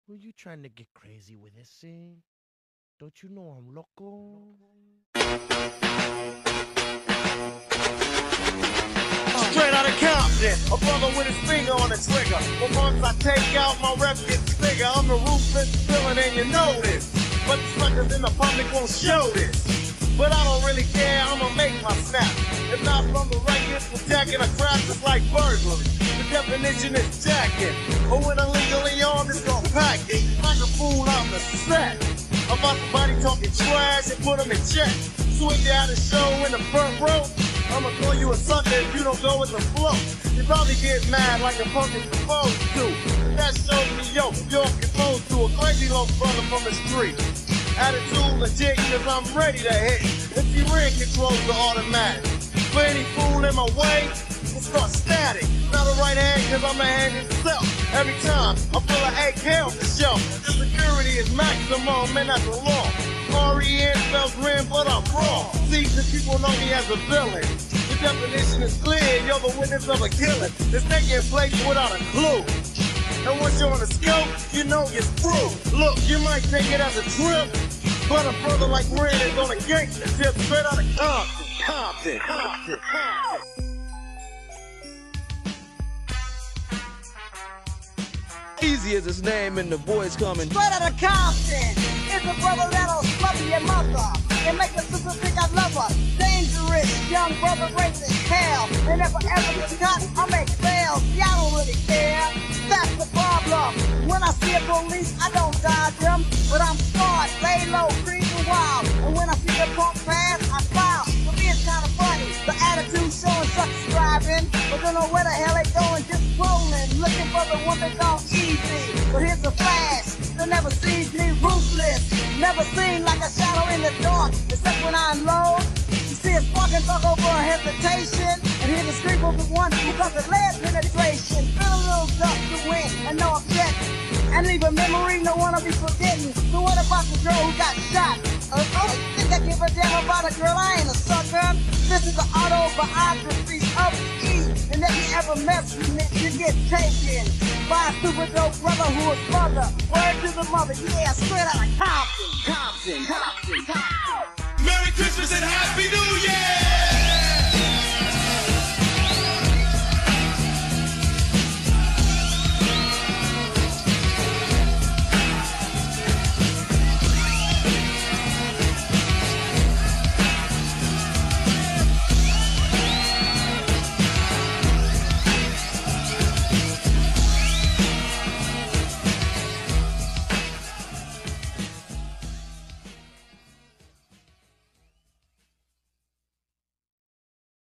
Who you trying to get crazy with this scene? Don't you know I'm loco? Straight out of Compton, a brother with his finger on the trigger. But once I take out, my rep gets bigger. I'm the ruthless villain and you know this. But the suckers in the public won't show this. But I don't really care, I'ma make my snap. If not from the records, the jacking a crap is like burglary. The definition is jacking. But when illegally armed, it's gon' pack it. Like a fool on the set. About somebody talking trash and put them in check. Swing down the show in the front row. I'ma call you a sucker if you don't go with the flow. You probably get mad like a punk is supposed to. That shows me, yo, you're exposed to a crazy little brother from the street. Attitude legit, cause I'm ready to hit. If you ring controls the automatic. For any fool in my way, it starts static. Not a right hand, cause I'm a hand itself. Every time I pull an AK off the shelf, the security is maximum, and that's the law. R-E-N spells rim, but I'm wrong. See, the people know me as a villain. The definition is clear, you're the witness of a killing. It's taking place without a clue. And once you're on the scope, you know you're through. Look, you might take it as a trip, but a brother like Red is on a gangster tip straight out of Compton. Easy as his name and the boys coming. Straight out of Compton, it's a brother that'll smother your mother and make a sister think I love her. Dangerous, young brother raised as hell. And if I ever get caught, I make bail. See, I don't really care. That's the problem. When I see a police, I don't dodge them, but I'm smart, lay low, creeping wild. And when I see the punk pass, I smile. For me, it's kind of funny. The attitude showing sucks driving, but don't know where the hell they going, just rolling, looking for the one that's on easy. But here's a flash, they never sees me ruthless, never seen like a shadow in the dark, except when I unload. You see a spark and talk over a hesitation, and hear the scream of the one who got the lead penetration. Feel a little dust to win, and no object, and leave a memory no one will be forgetting. So what about the girl who got shot? Think I give a damn about a girl? I ain't a sucker. This is an autobiography of E. And if you ever mess with me, you get taken by a super dope brother who is mother. Word to the mother, yeah, straight out of Compton. Merry Christmas and Happy New Year!